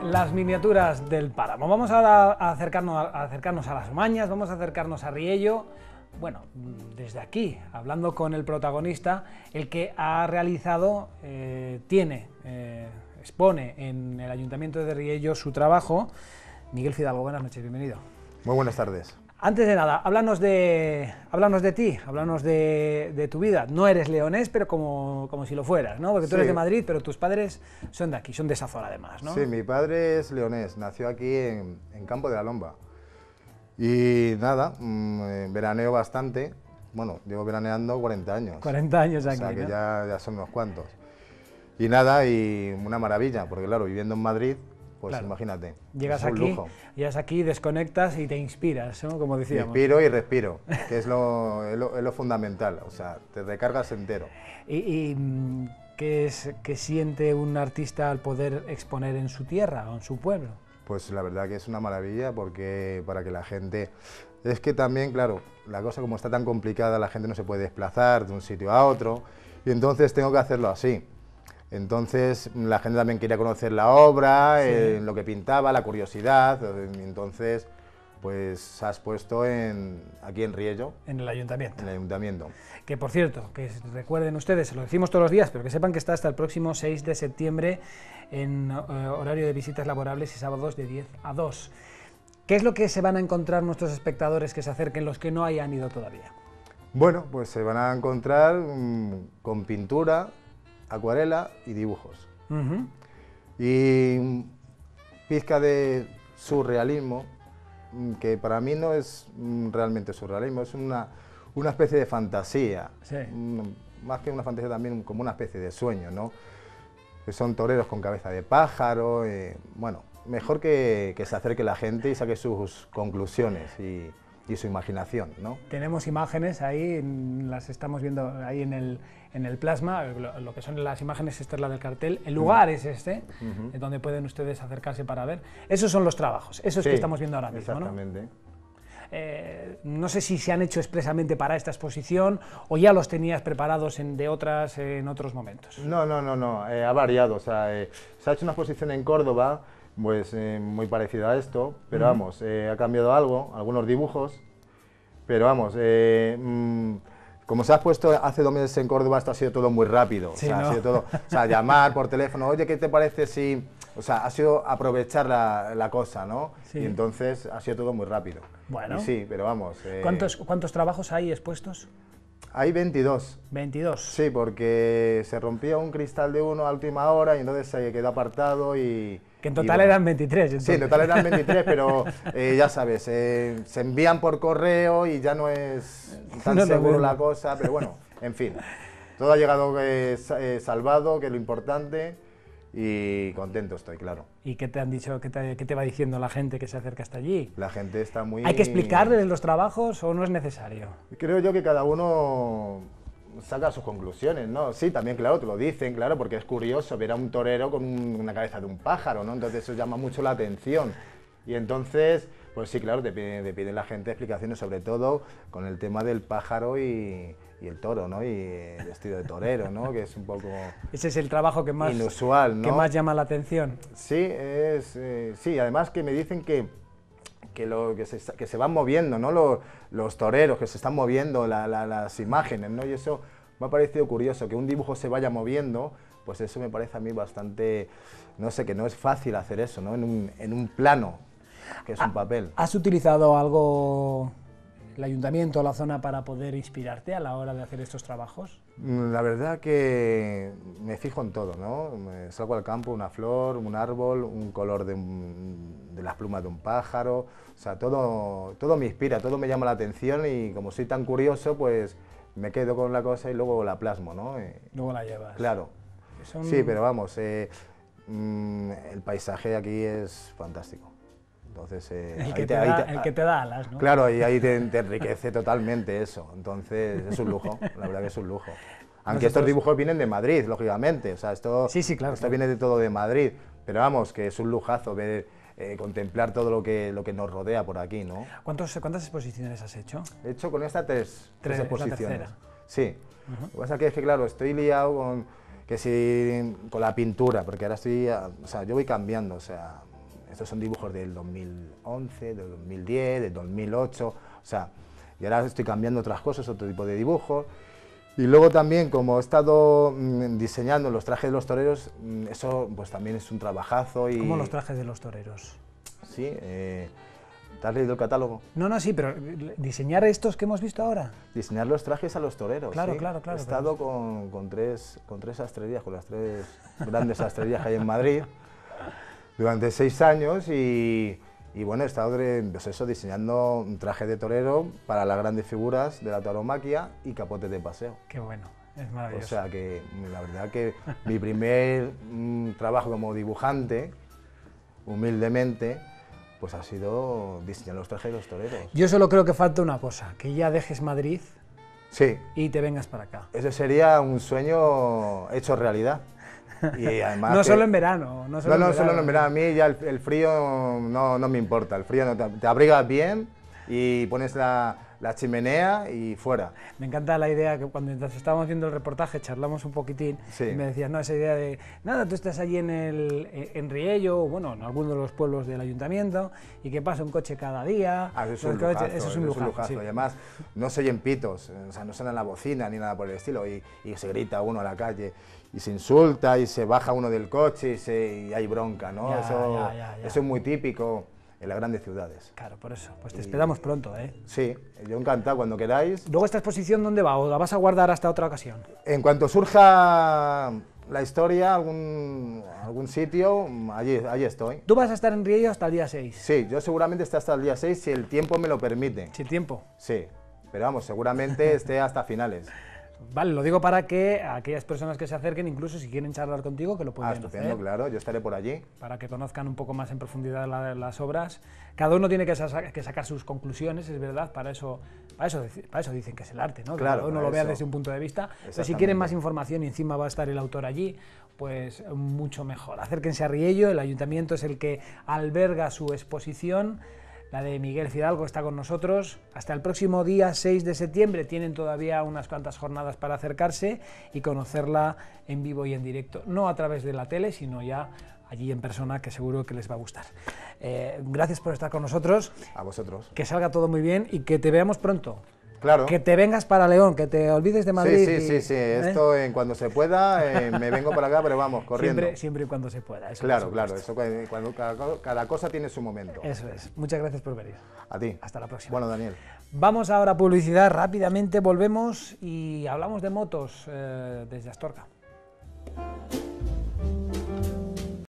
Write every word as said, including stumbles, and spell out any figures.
Las miniaturas del páramo. Vamos ahora a acercarnos a, a acercarnos a las Mañas, vamos a acercarnos a Riello. Bueno, desde aquí, hablando con el protagonista, el que ha realizado, eh, tiene, eh, expone en el Ayuntamiento de Riello su trabajo. Miguel Fidalgo, buenas noches, bienvenido. Muy buenas tardes. Antes de nada, háblanos de, háblanos de ti, háblanos de, de tu vida. No eres leonés, pero como, como si lo fueras, ¿no? Porque tú Sí. eres de Madrid, pero tus padres son de aquí, son de esa zona además, ¿no? Sí, mi padre es leonés, nació aquí en, en Campo de la Lomba. Y nada, mmm, veraneo bastante. Bueno, llevo veraneando cuarenta años. cuarenta años aquí, O sea que ¿no? ya, ya son unos cuantos. Y nada, y una maravilla, porque claro, viviendo en Madrid, pues Claro. imagínate. Llegas es un aquí, lujo. llegas aquí, desconectas y te inspiras, ¿no? Como decíamos. Respiro y respiro, que es lo, es lo, es lo fundamental. O sea, te recargas entero. ¿Y, y mm, ¿qué, es, qué siente un artista al poder exponer en su tierra o en su pueblo? Pues la verdad que es una maravilla, porque para que la gente... Es que también, claro, la cosa como está tan complicada, la gente no se puede desplazar de un sitio a otro, y entonces tengo que hacerlo así. Entonces la gente también quería conocer la obra, sí. eh, lo que pintaba, la curiosidad, y entonces pues has puesto en, aquí en Riello. En el Ayuntamiento. En el Ayuntamiento. Que por cierto, que recuerden ustedes, se lo decimos todos los días, pero que sepan que está hasta el próximo seis de septiembre en uh, horario de visitas laborables y sábados de diez a dos. ¿Qué es lo que se van a encontrar nuestros espectadores que se acerquen, los que no hayan ido todavía? Bueno, pues se van a encontrar mmm, con pintura, acuarela y dibujos. Uh-huh. Y pizca de surrealismo, que para mí no es realmente surrealismo, es una, una especie de fantasía, sí. Más que una fantasía también como una especie de sueño, ¿no? Que son toreros con cabeza de pájaro, eh, bueno, mejor que, que se acerque la gente y saque sus conclusiones y, y su imaginación, ¿no? Tenemos imágenes ahí, las estamos viendo ahí en el, en el plasma, lo, lo que son las imágenes, esta es la del cartel, el lugar uh-huh. es este, uh-huh. donde pueden ustedes acercarse para ver. Esos son los trabajos, esos sí, que estamos viendo ahora mismo, exactamente. ¿no? Eh, no sé si se han hecho expresamente para esta exposición o ya los tenías preparados en, de otras eh, en otros momentos. No, no, no, no, eh, ha variado, o sea, eh, se ha hecho una exposición en Córdoba, pues eh, muy parecida a esto, pero uh-huh. vamos, eh, ha cambiado algo, algunos dibujos, pero vamos, eh, mmm, como se ha puesto hace dos meses en Córdoba, esto ha sido todo muy rápido, sí, o sea, ¿no? ha sido todo, o sea, llamar por teléfono, oye, ¿qué te parece si...? O sea, ha sido aprovechar la, la cosa, ¿no? Sí. Y entonces ha sido todo muy rápido. Bueno. Y sí, pero vamos... Eh, ¿Cuántos, ¿Cuántos trabajos hay expuestos? Hay veintidós. ¿veintidós? Sí, porque se rompía un cristal de uno a última hora y entonces se quedó apartado y... Que en total y, bueno, eran veintitrés. Entonces. Sí, en total eran veintitrés, pero eh, ya sabes, eh, se envían por correo y ya no es tan no seguro la cosa, pero bueno, en fin. Todo ha llegado eh, salvado, que es lo importante, y contento estoy, claro. ¿Y qué te han dicho, qué te, qué te va diciendo la gente que se acerca hasta allí? La gente está muy... ¿Hay que explicarles los trabajos o no es necesario? Creo yo que cada uno saca sus conclusiones, ¿no? Sí, también, claro, te lo dicen, claro, porque es curioso ver a un torero con una cabeza de un pájaro, ¿no? Entonces eso llama mucho la atención. Y entonces, pues sí, claro, te piden, te piden la gente explicaciones, sobre todo con el tema del pájaro y, y el toro, ¿no? Y el vestido de torero, ¿no? Que es un poco... Ese es el trabajo que más, inusual, ¿no? Que más llama la atención. Sí, es, eh, sí, además que me dicen que, que, lo, que, se, que se van moviendo, ¿no? Los, los toreros, que se están moviendo la, la, las imágenes, ¿no? Y eso me ha parecido curioso, que un dibujo se vaya moviendo, pues eso me parece a mí bastante, no sé, que no es fácil hacer eso, ¿no? En un, en un plano, que es un papel. ¿Has utilizado algo, el ayuntamiento o la zona, para poder inspirarte a la hora de hacer estos trabajos? La verdad que me fijo en todo, ¿no? Me salgo al campo, una flor, un árbol, un color de, un, de las plumas de un pájaro, o sea, todo, todo me inspira, todo me llama la atención y como soy tan curioso, pues me quedo con la cosa y luego la plasmo, ¿no? Luego la llevas. Claro. Son... Sí, pero vamos, eh, mmm, el paisaje aquí es fantástico. Entonces, eh, el, que te, te, da, te, el que te da alas, ¿no? Claro, y ahí te, te enriquece totalmente eso. Entonces, es un lujo, la verdad que es un lujo. Aunque Nosotros... estos dibujos vienen de Madrid, lógicamente. O sea, esto, sí, sí, claro, esto claro. viene de todo de Madrid. Pero vamos, que es un lujazo ver, eh, contemplar todo lo que, lo que nos rodea por aquí, ¿no? ¿Cuántos, ¿Cuántas exposiciones has hecho? He hecho con esta tres, tres, tres exposiciones. Uh-huh. Sí. Lo que pasa que es que, claro, estoy liado con, que si, con la pintura, porque ahora estoy, o sea, yo voy cambiando, o sea... estos son dibujos del dos mil once, del dos mil diez, del dos mil ocho, o sea, y ahora estoy cambiando otras cosas, otro tipo de dibujos. Y luego también, como he estado mmm, diseñando los trajes de los toreros, mmm, eso pues también es un trabajazo. Y... ¿Cómo los trajes de los toreros? Sí, eh, ¿te has leído el catálogo? No, no, sí, pero diseñar estos que hemos visto ahora. Diseñar los trajes a los toreros. Claro, ¿sí? claro, claro. He estado pero... con, con, tres, con tres sastrerías, con las tres grandes sastrerías que hay en Madrid, durante seis años y... Y bueno, he estado pues eso, diseñando un traje de torero para las grandes figuras de la tauromaquia y capotes de paseo. Qué bueno, es maravilloso. O sea que la verdad que mi primer mm, trabajo como dibujante, humildemente, pues ha sido diseñar los trajes de los toreros. Yo solo creo que falta una cosa, que ya dejes Madrid sí. y te vengas para acá. Ese sería un sueño hecho realidad. Y además no que, solo en verano. No, solo, no, no, en verano. solo en verano. A mí ya el, el frío no, no me importa. El frío no te, te abrigas bien y pones la, la chimenea y fuera. Me encanta la idea que cuando estábamos viendo el reportaje charlamos un poquitín sí. y me decías, no, esa idea de, nada, tú estás allí en, el, en Riello, o bueno, en alguno de los pueblos del ayuntamiento y que pasa un coche cada día. Ah, eso es un lujazo, eso es un lujazo, lujazo. Sí. Y además no se oyen pitos, o sea, no suena la bocina ni nada por el estilo y, y se grita uno a la calle. Y se insulta y se baja uno del coche y, se, y hay bronca, ¿no? Ya, eso, ya, ya, ya. eso es muy típico en las grandes ciudades. Claro, por eso. Pues te y, esperamos pronto, ¿eh? Sí, yo encantado, cuando queráis. ¿Luego esta exposición dónde va? ¿O la vas a guardar hasta otra ocasión? En cuanto surja la historia, algún, algún sitio, allí, allí estoy. ¿Tú vas a estar en Riello hasta el día seis? Sí, yo seguramente esté hasta el día seis si el tiempo me lo permite. ¿Sin tiempo? Sí, pero vamos, seguramente esté hasta finales. Vale, lo digo para que aquellas personas que se acerquen, incluso si quieren charlar contigo, que lo puedan ah, estupendo, hacer. Claro, yo estaré por allí. Para que conozcan un poco más en profundidad la, las obras. Cada uno tiene que, sa que sacar sus conclusiones, es verdad, para eso, para, eso, para eso dicen que es el arte, ¿no? Que claro, cada uno lo vea desde un punto de vista. Pero si quieren más información y encima va a estar el autor allí, pues mucho mejor. Acérquense a Riello, el ayuntamiento es el que alberga su exposición. La de Miguel Fidalgo está con nosotros. Hasta el próximo día seis de septiembre tienen todavía unas cuantas jornadas para acercarse y conocerla en vivo y en directo. No a través de la tele, sino ya allí en persona, que seguro que les va a gustar. Eh, gracias por estar con nosotros. A vosotros. Que salga todo muy bien y que te veamos pronto. Claro. Que te vengas para León, que te olvides de Madrid. Sí, sí, y, sí, sí. ¿eh? Esto en cuando se pueda, eh, me vengo para acá, pero vamos, corriendo. Siempre, siempre y cuando se pueda. Eso claro, claro, eso cuando, cada, cada cosa tiene su momento. Eso es. Muchas gracias por venir. A ti. Hasta la próxima. Bueno, Daniel. Vamos ahora a publicidad, rápidamente volvemos y hablamos de motos eh, desde Astorga.